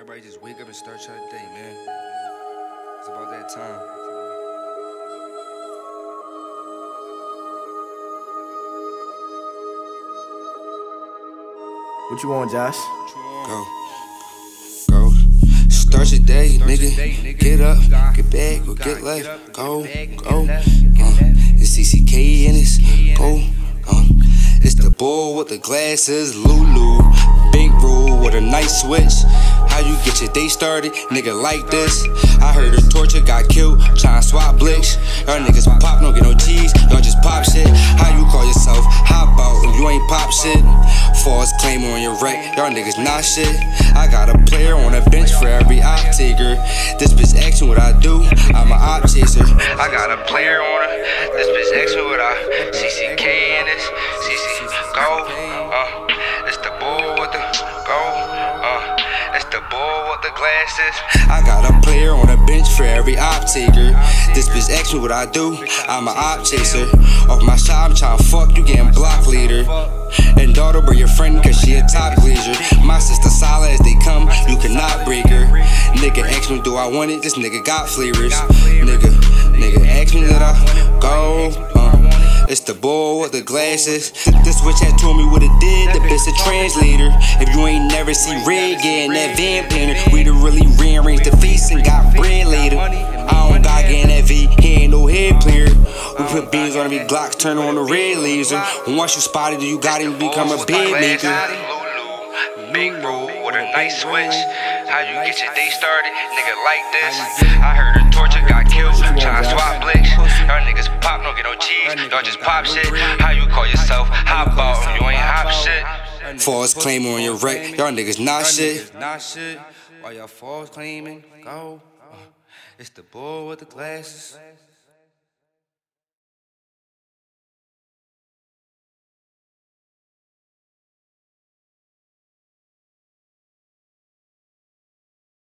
Everybody just wake up and start your day, man. It's about that time. What you want, Josh? Go. Start your day, nigga. Get up, get back, or get left. Go. It's CCK in this. Go. It's the bull with the glasses, Lulu. Big rule with a nice switch. How you get your day started, nigga, like this? I heard a torture got killed, tryna swap blicks. Y'all niggas pop, don't get no cheese, y'all just pop shit. How you call yourself hop out if you ain't pop shit? False claim on your wreck, y'all niggas not shit. I got a player on a bench for every op taker. This bitch asking what I do, I'm a op chaser. I got a player on her, this bitch asking what I CCK in this, CC, go, it's the bull with the, go, it's the bull with the glasses. I got a player on a bench for every op taker. This bitch asks me what I do, I'm a op chaser. Off my shot, I'm tryna fuck, you getting block leader. And daughter, bring your friend, cause she a top glazer. My sister solid as they come, you cannot break her. Nigga ask me, do I want it? This nigga got flavors. Nigga ask me, let I go. It's the bull with the glasses. This witch had told me what it did, the bitch a translator. If you ain't never see red, get in that van painter. We done really rearranged the face and got bread later. I don't got get in that V, he ain't no head player. We put beans on the Glocks, turn on the red laser. Once you spotted, you got him to become a bed maker. Big rule with a nice switch. How you get your day started, nigga, like this? I heard a torture got killed, tryna swap blicks. Y'all niggas pop, don't get no cheese, y'all just pop shit. How you call yourself hop out if you ain't hop shit? False claim on your wreck, y'all niggas not shit. Why y'all false claiming? Go. It's the bull with the glasses.